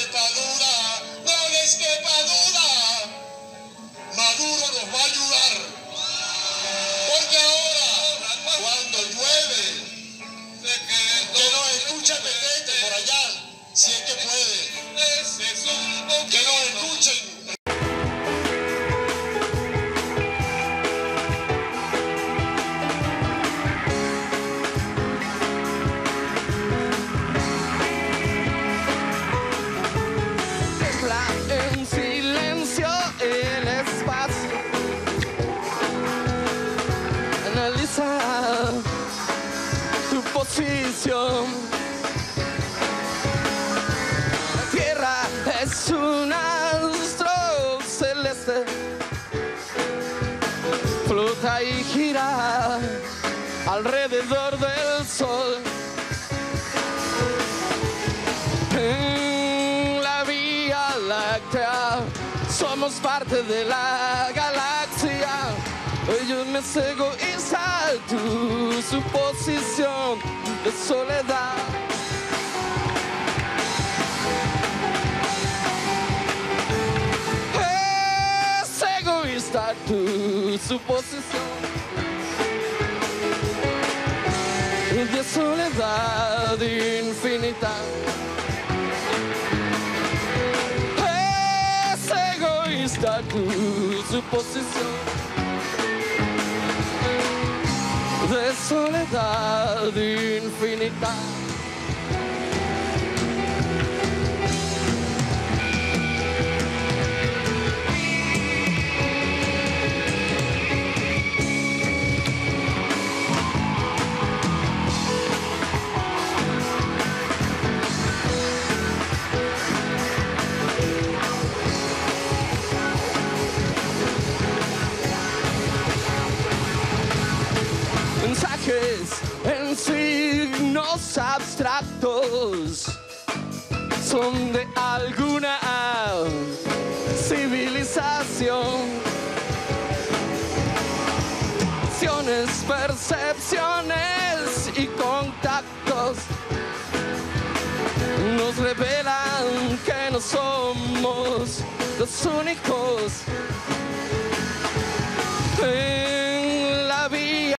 quepa duda, no les quepa duda. Maduro nos va a ayudar. Porque ahora, cuando llueve, que nos escuche Petete por allá, si es que puede. Que nos escuchen. En silencio el espacio, analiza tu posición. La Tierra es un astro celeste, flota y gira alrededor del sol. En la Vía Láctea somos parte de la galaxia. Ellos me es egoísta tu suposición de soledad. Es egoísta tu suposición de soledad infinita. Es egoísta tu suposición de soledad infinita. Mensajes en signos abstractos son de alguna civilización. Acciones, percepciones y contactos nos revelan que no somos los únicos.